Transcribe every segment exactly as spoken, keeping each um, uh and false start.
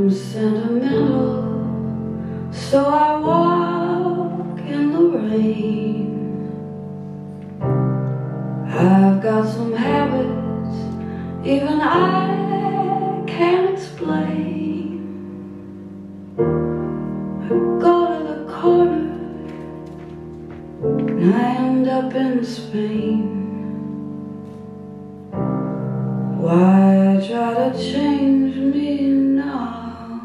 I'm sentimental, so I walk in the rain. I've got some habits even I can't explain. I go to the corner and I end up in Spain. Why try to change me now?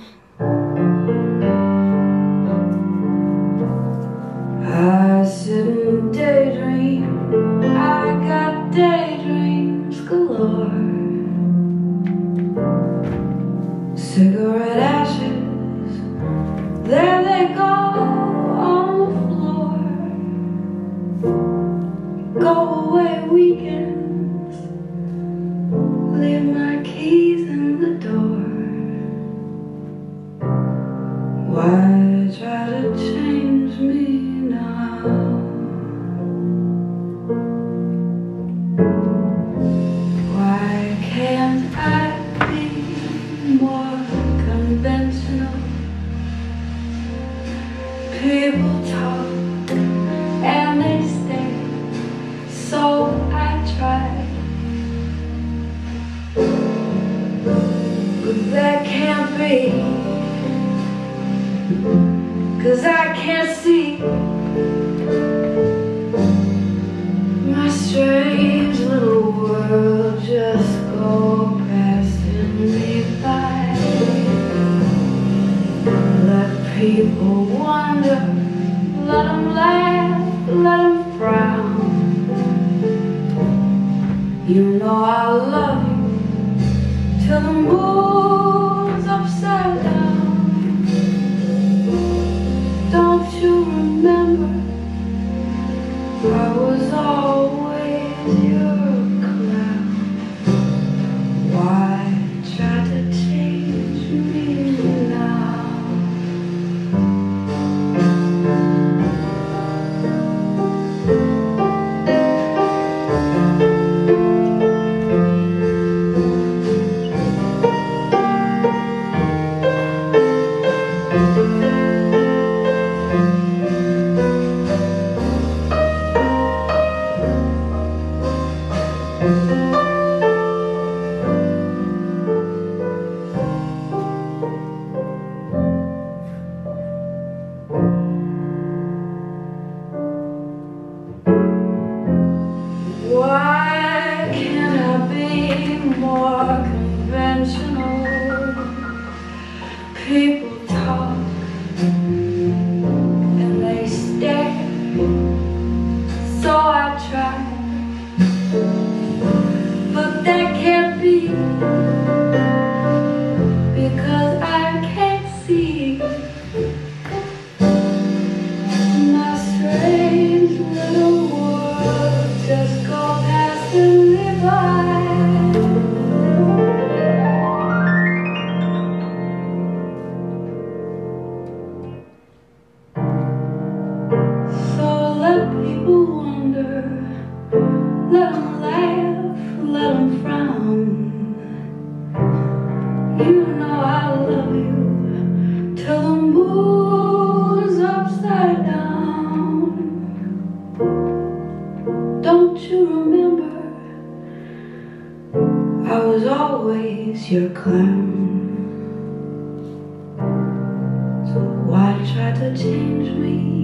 I sit and daydream, I got daydreams galore. Cigarette ashes, there they go on the floor. Go away weekends, leave my keys in the door. Why try to change me now? Why can't I be more conventional? People talk and they stay, so I try. But that can't be, 'cause I can't see my strange little world just go passing me by. Let people wonder, let them laugh, let them frown. You know I love you till the moon's upside down. Don't you remember, I was always your clown. Why try to change me now? Why can't I be more conventional? People talk and they stare, so I try. But that can't be, because I can't see my strange little world just go passing me by. So let people wonder, let them laugh, let them frown. You know I love you till the moon's upside down. Don't you remember, I was always your clown. So why try to change me